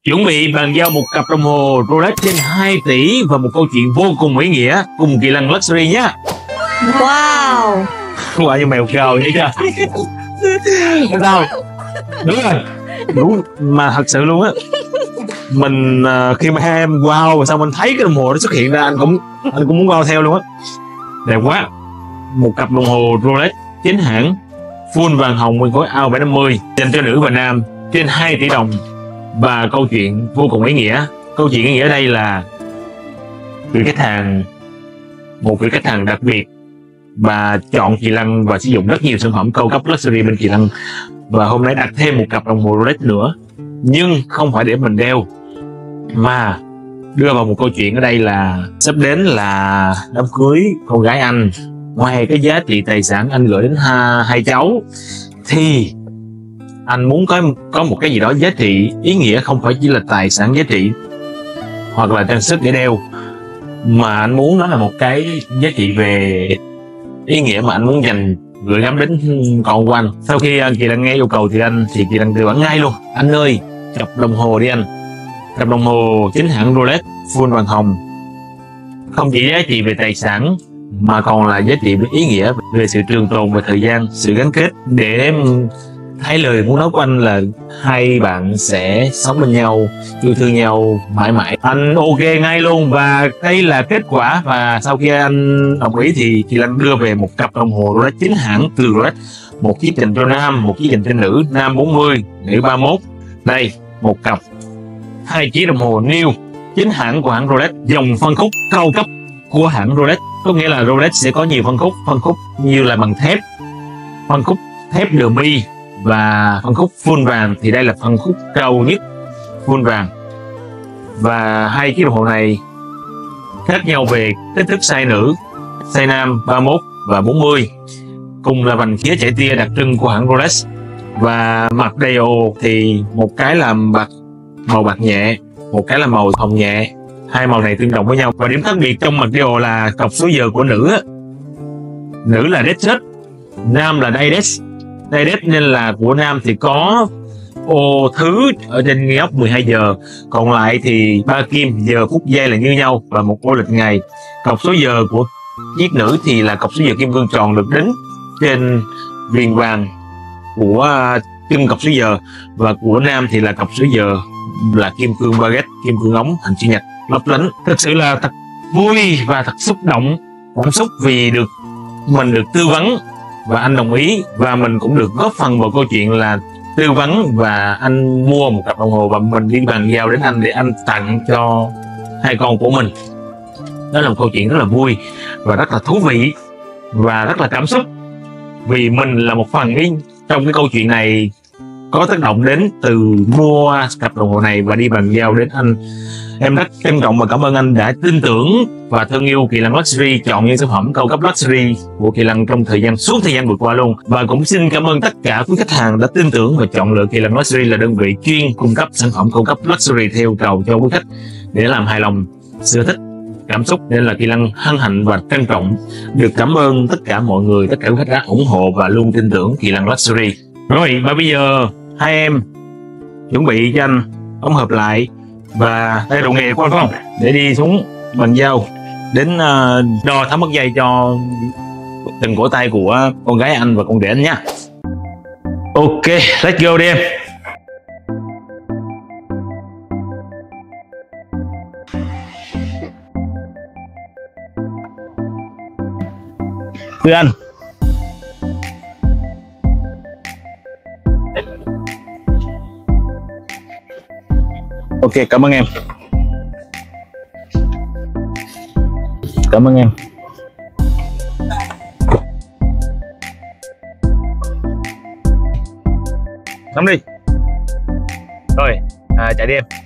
chuẩn bị bàn giao một cặp đồng hồ Rolex trên 2 tỷ và một câu chuyện vô cùng ý nghĩa cùng Kỳ Lân Luxury nhé. Wow. Quả như mèo cào vậy chưa? Sao? Đúng rồi, đúng mà thật sự luôn á. Mình khi mà hai em wow và sao mình thấy cái đồng hồ nó xuất hiện ra, anh cũng muốn wow theo luôn á. Đẹp quá. Một cặp đồng hồ Rolex chính hãng full vàng hồng nguyên khối AO 750 dành cho nữ và nam trên 2 tỷ đồng và câu chuyện vô cùng ý nghĩa. Câu chuyện ý nghĩa ở đây là một vị khách hàng đặc biệt và chọn Kỳ Lân và sử dụng rất nhiều sản phẩm cao cấp luxury bên Kỳ Lân, và hôm nay đặt thêm một cặp đồng hồ Rolex nữa, nhưng không phải để mình đeo mà đưa vào một câu chuyện ở đây là sắp đến là đám cưới con gái anh. Ngoài cái giá trị tài sản anh gửi đến hai cháu thì anh muốn có một cái gì đó giá trị ý nghĩa, không phải chỉ là tài sản giá trị hoặc là trang sức để đeo, mà anh muốn nó là một cái giá trị về ý nghĩa mà anh muốn gửi gắm đến con của anh. Sau khi Kỳ Lân nghe yêu cầu thì Kỳ Lân tư vấn ngay luôn: anh ơi, cặp đồng hồ đi anh. Cặp đồng hồ chính hãng Rolex full vàng hồng không chỉ giá trị về tài sản mà còn là giá trị về ý nghĩa, về sự trường tồn và thời gian, sự gắn kết. Để em thấy lời muốn nói của anh là hai bạn sẽ sống bên nhau, yêu thương nhau mãi mãi. Anh ok ngay luôn, và đây là kết quả. Và sau khi anh đồng ý thì Kỳ Lân đưa về một cặp đồng hồ Rolex chính hãng từ Rolex, một chiếc dành cho nam, một chiếc dành cho nữ, nam 40, nữ 31. Đây, một cặp 2 chiếc đồng hồ new chính hãng của hãng Rolex, dòng phân khúc cao cấp của hãng Rolex. Có nghĩa là Rolex sẽ có nhiều phân khúc như là bằng thép, phân khúc thép demi và phân khúc full vàng, thì đây là phân khúc cao nhất, full vàng. Và hai chiếc đồng hồ này khác nhau về kích thước size nữ, size nam 31 và 40, cùng là vành khía chảy tia đặc trưng của hãng Rolex. Và mặt dial thì một cái là màu bạc nhẹ, một cái là màu hồng nhẹ, hai màu này tương đồng với nhau. Và điểm khác biệt trong mặt dial là cọc số giờ của nữ là Datejust, nam là Datejust, nên là của nam thì có ô thứ ở trên nghi ốc 12 giờ, còn lại thì 3 kim, giờ phút giây là như nhau và một ô lịch ngày. Cọc số giờ của chiếc nữ thì là cọc số giờ kim cương tròn được đính trên viền vàng của chân cọc số giờ, và của nam thì là cọc số giờ là kim cương baguette, kim cương ống hình chữ nhật lấp lánh. Thực sự là thật vui và thật xúc động, cảm xúc vì mình được tư vấn và anh đồng ý, và mình cũng được góp phần vào câu chuyện là tư vấn, và anh mua một cặp đồng hồ và mình đi bàn giao đến anh để anh tặng cho hai con của mình. Đó là một câu chuyện rất là vui và rất là thú vị và rất là cảm xúc, vì mình là một phần trong cái câu chuyện này, có tác động đến từ mua cặp đồng hồ này và đi bàn giao đến anh. Em rất trân trọng và cảm ơn anh đã tin tưởng và thương yêu Kỳ Lân Luxury, chọn những sản phẩm cao cấp luxury của Kỳ Lân trong suốt thời gian vừa qua luôn. Và cũng xin cảm ơn tất cả quý khách hàng đã tin tưởng và chọn lựa Kỳ Lân Luxury là đơn vị chuyên cung cấp sản phẩm cao cấp luxury theo yêu cầu cho quý khách để làm hài lòng sở thích, cảm xúc. Nên là Kỳ Lân hân hạnh và trân trọng được cảm ơn tất cả mọi người, tất cả quý khách đã ủng hộ và luôn tin tưởng Kỳ Lân Luxury. Rồi, và bây giờ hai em chuẩn bị cho anh ống hộp lại và tay đồ nghề của anh phải không, để đi xuống bàn giao đến đo tháo mất dây cho từng cổ tay của con gái anh và con rể anh nha. Ok, let's go đi em. Thưa anh. Ok, cảm ơn em. Cảm ơn em. Nắm đi. Rồi, chạy đi em.